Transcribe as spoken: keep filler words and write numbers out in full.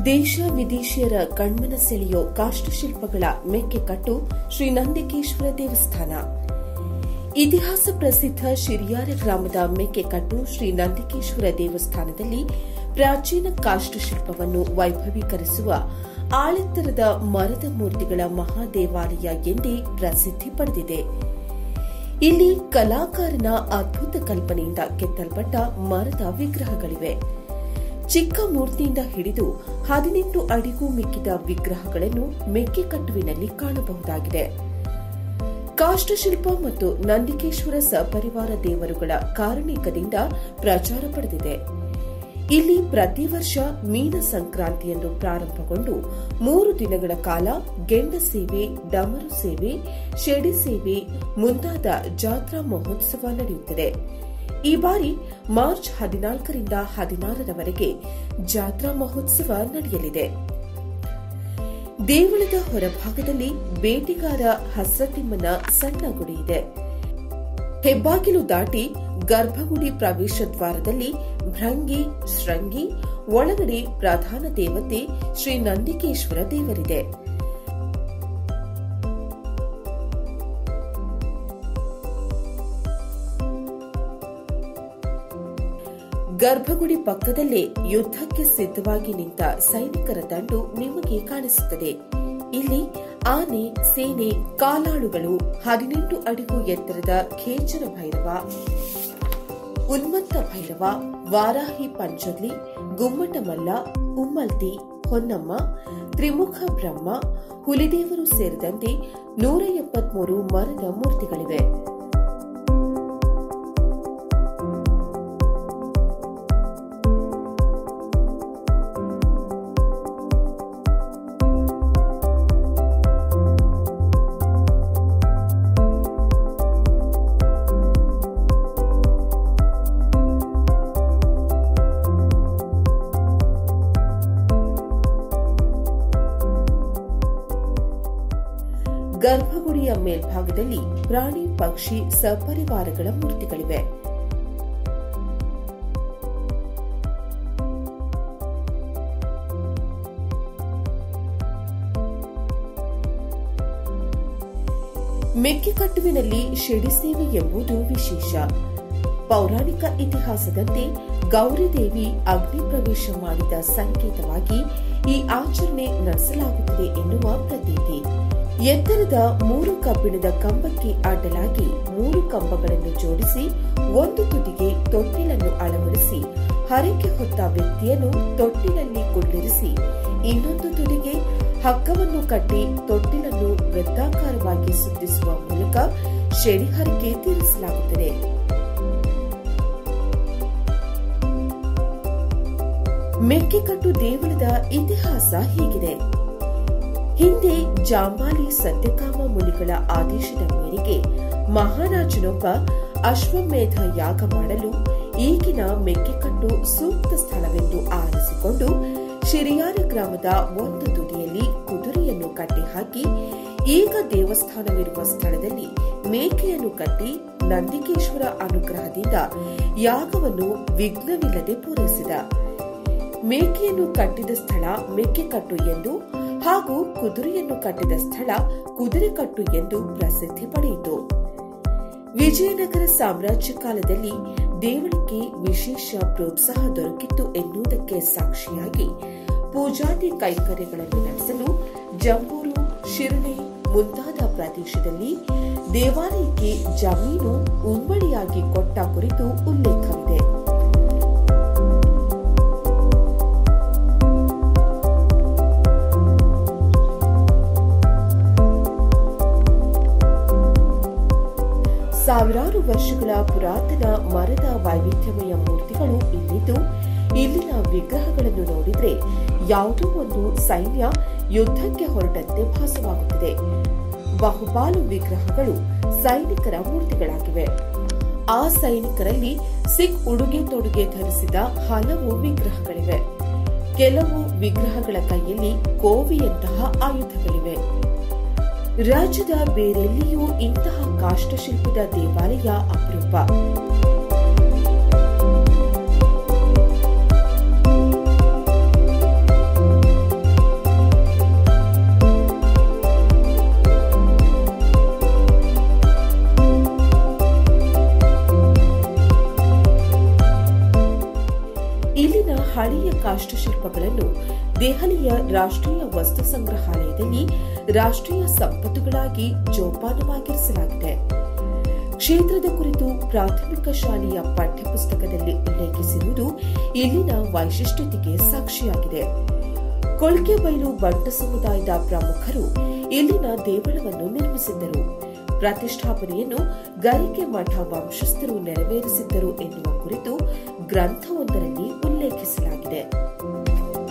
ದೇಶ ವಿದೇಶಿಯರ ಕಣ್ಮನ ಸೆಳೆಯೋ ಕಾಷ್ಟಶಿಲ್ಪಗಳ ಮೆಕ್ಕೆಕಟ್ಟು ಶ್ರೀ ನಂದಿಕೇಶ್ವರ ದೇವಸ್ಥಾನ. ಇತಿಹಾಸ ಪ್ರಸಿದ್ಧ ಶಿರಿಯಾರ ಗ್ರಾಮದ ಮೆಕ್ಕೆಕಟ್ಟು ಶ್ರೀ ನಂದಿಕೇಶ್ವರ ದೇವಸ್ಥಾನದಲ್ಲಿ ಪ್ರಾಚೀನ ಕಾಷ್ಟಶಿಲ್ಪವನ್ನು ವೈಭವೀಕರಿಸುವ ಆಳೆತ್ತರದ ಮರದ ಮೂರ್ತಿಗಳ ಮಹಾದೇವಾಲಯ ಎಂದೇ ಪ್ರಸಿದ್ಧಿ ಪಡೆದಿದೆ. ಇಲ್ಲಿ ಕಲಾಕಾರನ ಅದ್ಭುತ ಕಲ್ಪನೆಯಿಂದ ಕೆತ್ತಲ್ಪಟ್ಟ ಮರದ ವಿಗ್ರಹಗಳಿವೆ. ಚಿಕ್ಕ ಮೂರ್ತಿಯಿಂದ ಹಿಡಿದು ಹದಿನೆಂಟು ಅಡಿಗೂ ಮಿಕ್ಕಿದ ವಿಗ್ರಹಗಳನ್ನು ಮೆಕ್ಕೆಕಟ್ಟುವಿನಲ್ಲಿ ಕಾಣಬಹುದಾಗಿದೆ. ಕಾಷ್ಟಶಿಲ್ಪ ಮತ್ತು ನಂದಿಕೇಶ್ವರ ಸಪರಿವಾರ ದೇವರುಗಳ ಕಾರಣಿಕದಿಂದ ಪ್ರಚಾರ ಪಡೆದಿದೆ. ಇಲ್ಲಿ ಪ್ರತಿ ವರ್ಷ ಮೀನ ಸಂಕ್ರಾಂತಿಯನ್ನು ಪ್ರಾರಂಭಗೊಂಡು ಮೂರು ದಿನಗಳ ಕಾಲ ಗೆಂಡ ಸೇವೆ, ಡಮರು ಸೇವೆ, ಶೆಡಿ ಸೇವೆ ಮುಂತಾದ ಜಾತ್ರಾ ಮಹೋತ್ಸವ ನಡೆಯುತ್ತದೆ. ಈ ಬಾರಿ ಮಾರ್ಚ್ ಹದಿನಾಲ್ಕರಿಂದ ಹದಿನಾರರವರೆಗೆ ಜಾತ್ರಾ ಮಹೋತ್ಸವ ನಡೆಯಲಿದೆ. ದೇವಳದ ಹೊರಭಾಗದಲ್ಲಿ ಬೇಟೆಗಾರ ಹಸ್ರತಿಮ್ಮನ ಸಣ್ಣ ಗುಡಿ ಇದೆ. ಹೆಬ್ಬಾಗಿಲು ದಾಟಿ ಗರ್ಭಗುಡಿ ಪ್ರವೇಶ ದ್ವಾರದಲ್ಲಿ ಭೃಂಗಿ, ಶೃಂಗಿ, ಒಳಗಡೆ ಪ್ರಧಾನ ದೇವತೆ ಶ್ರೀ ನಂದಿಕೇಶ್ವರ ದೇವರಿದೆ. ಗರ್ಭಗುಡಿ ಪಕ್ಕದಲ್ಲೇ ಯುದ್ದಕ್ಕೆ ಸಿದ್ದವಾಗಿ ನಿಂತ ಸೈನಿಕರ ದಂಡು ನಿಮಗೆ ಕಾಣಿಸುತ್ತದೆ. ಇಲ್ಲಿ ಆನೆ, ಸೇನೆ, ಕಾಲಾಳುಗಳು, ಹದಿನೆಂಟು ಅಡಿಗೂ ಎತ್ತರದ ಖೇಚರ ಭೈರವ, ಉನ್ಮತ್ತ ಭೈರವ, ವಾರಾಹಿ ಪಂಚರ್ಲಿ, ಗುಮ್ಮಟಮಲ್ಲ, ಉಮ್ಮಲ್ತಿ, ಹೊನ್ನಮ್ಮ, ತ್ರಿಮುಖ ಬ್ರಹ್ಮ, ಹುಲಿದೇವರು ಸೇರಿದಂತೆ ನೂರ ಎಪ್ಪತ್ಮೂರು ಮರದ ಮೂರ್ತಿಗಳಿವೆ. ಗರ್ಭಗುಡಿಯ ಮೇಲ್ಭಾಗದಲ್ಲಿ ಪ್ರಾಣಿ, ಪಕ್ಷಿ, ಸಪರಿವಾರಗಳ ಮೂರ್ತಿಗಳಿವೆ. ಮೆಕ್ಕೆಕಟ್ಟುವಿನಲ್ಲಿ ಶೆಡಿ ಸೇವೆ ಎಂಬುದು ವಿಶೇಷ. ಪೌರಾಣಿಕ ಇತಿಹಾಸದಂತೆ ಗೌರಿದೇವಿ ಅಗ್ನಿ ಪ್ರವೇಶ ಮಾಡಿದ ಸಂಕೇತವಾಗಿ ಈ ಆಚರಣೆ ನಡೆಸಲಾಗುತ್ತದೆ ಎನ್ನುವ ಪ್ರತೀತಿ. ಎತ್ತರದ ಮೂರು ಕಬ್ಬಿಣದ ಕಂಬಕ್ಕೆ ಅಡ್ಡಲಾಗಿ ಮೂರು ಕಂಬಗಳನ್ನು ಜೋಡಿಸಿ ಒಂದು ತುದಿಗೆ ತೊಟ್ಟಿಲನ್ನು ಅಳವಡಿಸಿ ಹರಕೆ ಹೊತ್ತ ವ್ಯಕ್ತಿಯನ್ನು ತೊಟ್ಟಿಲಲ್ಲಿ ಕುಳ್ಳಿರಿಸಿ ಇನ್ನೊಂದು ತುದಿಗೆ ಹಗ್ಗವನ್ನು ಕಟ್ಟಿ ತೊಟ್ಟಿಲನ್ನು ವೃತ್ತಾಕಾರವಾಗಿ ಸುತ್ತಿಸುವ ಮೂಲಕ ಶೆಡಿ ಹರಕೆ ತೀರಿಸಲಾಗುತ್ತದೆ. ಮೆಕ್ಕೆಕಟ್ಟು ದೇವಳದ ಇತಿಹಾಸ ಹೀಗಿದೆ. ಹಿಂದೆ ಜಾಂಬಾಲಿ ಸತ್ಯಕಾಮ ಮುನಿಗಳ ಆದೇಶದ ಮೇರೆಗೆ ಮಹಾರಾಜನೊಬ್ಬ ಅಶ್ವಮೇಧ ಯಾಗ ಮಾಡಲು ಈಗಿನ ಮೆಕ್ಕೆಕಟ್ಟು ಸೂಕ್ತ ಸ್ಥಳವೆಂದು ಆರಿಸಿಕೊಂಡು ಶಿರಿಯಾರ ಗ್ರಾಮದ ಒಂದು ತುದಿಯಲ್ಲಿ ಕುದುರೆಯನ್ನು ಕಟ್ಟಿ ಹಾಕಿ ಈಗ ದೇವಸ್ಥಾನವಿರುವ ಸ್ಥಳದಲ್ಲಿ ಮೇಕೆಯನ್ನು ಕಟ್ಟಿ ನಂದಿಕೇಶ್ವರ ಅನುಗ್ರಹದಿಂದ ಯಾಗವನ್ನು ವಿಘ್ನವಿಲ್ಲದೆ ಪೂರೈಸಿದ. ಮೇಕೆಯನ್ನು ಕಟ್ಟಿದ ಸ್ಥಳ ಮೆಕ್ಕೆಕಟ್ಟು ಎಂದು ಹಾಗೂ ಕುದುರೆಯನ್ನು ಕಟ್ಟಿದ ಸ್ಥಳ ಕುದುರೆಕಟ್ಟು ಎಂದು ಪ್ರಸಿದ್ಧಿ ಪಡೆಯಿತು. ವಿಜಯನಗರ ಸಾಮ್ರಾಜ್ಯ ಕಾಲದಲ್ಲಿ ದೇವಳಿಗೆ ವಿಶೇಷ ಪ್ರೋತ್ಸಾಹ ದೊರಕಿತ್ತು ಎನ್ನುವುದಕ್ಕೆ ಸಾಕ್ಷಿಯಾಗಿ ಪೂಜಾದಿ ಕೈಂಕರ್ಯಗಳನ್ನು ನಡೆಸಲು ಜಂಬೂರು, ಶಿರ್ಣೆ ಮುಂತಾದ ಪ್ರದೇಶದಲ್ಲಿ ದೇವಾಲಯಕ್ಕೆ ಜಮೀನು ಉಂಬಳಿಯಾಗಿ ಕೊಟ್ಟ ಕುರಿತು ಉಲ್ಲೇಖವಿದೆ. ಸಾವಿರಾರು ವರ್ಷಗಳ ಪುರಾತನ ಮರದ ವೈವಿಧ್ಯಮಯ ಮೂರ್ತಿಗಳು ಇಲ್ಲಿದ್ದು, ಇಲ್ಲಿನ ವಿಗ್ರಹಗಳನ್ನು ನೋಡಿದರೆ ಯಾವುದೋ ಒಂದು ಸೈನ್ಯ ಯುದ್ಧಕ್ಕೆ ಹೊರಟಂತೆ ಭಾಸವಾಗುತ್ತದೆ. ಬಹುಪಾಲು ವಿಗ್ರಹಗಳು ಸೈನಿಕರ ಮೂರ್ತಿಗಳಾಗಿವೆ. ಆ ಸೈನಿಕರಲ್ಲಿ ಸಿಖ್ ಉಡುಗೆ ತೊಡುಗೆ ಧರಿಸಿದ ಹಲವು ವಿಗ್ರಹಗಳಿವೆ. ಕೆಲವು ವಿಗ್ರಹಗಳ ಕೈಯಲ್ಲಿ ಕೋವಿಯಂತಹ ಆಯುಧಗಳಿವೆ. ರಾಜ್ಯದ ಬೇರೆಲ್ಲಿಯೂ ಇಂತಹ ಕಾಷ್ಟಶಿಲ್ಪದ ದೇವಾಲಯ ಅಪರೂಪ. ಹಳೆಯ ಕಾಷ್ಟಶಿಲ್ಪಗಳನ್ನು ದೆಹಲಿಯ ರಾಷ್ಟ್ರೀಯ ವಸ್ತು ಸಂಗ್ರಹಾಲಯದಲ್ಲಿ ರಾಷ್ಟ್ರೀಯ ಸಂಪತ್ತುಗಳಾಗಿ ಜೋಪಾನವಾಗಿರಿಸಲಾಗಿದೆ. ಕ್ಷೇತ್ರದ ಕುರಿತು ಪ್ರಾಥಮಿಕ ಶಾಲೆಯ ಪಠ್ಯಪುಸ್ತಕದಲ್ಲಿ ಉಲ್ಲೇಖಿಸಿರುವುದು ಇಲ್ಲಿನ ವೈಶಿಷ್ಟ್ಯತೆಗೆ ಸಾಕ್ಷಿಯಾಗಿದೆ. ಕೊಳ್ಕೆಬೈಲು ಬಂಟ ಸಮುದಾಯದ ಪ್ರಮುಖರು ಇಲ್ಲಿನ ದೇವಳವನ್ನು ನಿರ್ಮಿಸಿದ್ದರು. ಪ್ರತಿಷ್ಠಾಪನೆಯನ್ನು ಗರಿಕೆ ಮಠ ವಂಶಸ್ಥರು ನೆರವೇರಿಸಿದ್ದರು ಎನ್ನುವ ಕುರಿತು ಗ್ರಂಥವೊಂದರಲ್ಲಿ ಉಲ್ಲೇಖಿಸಲಾಗಿದೆ.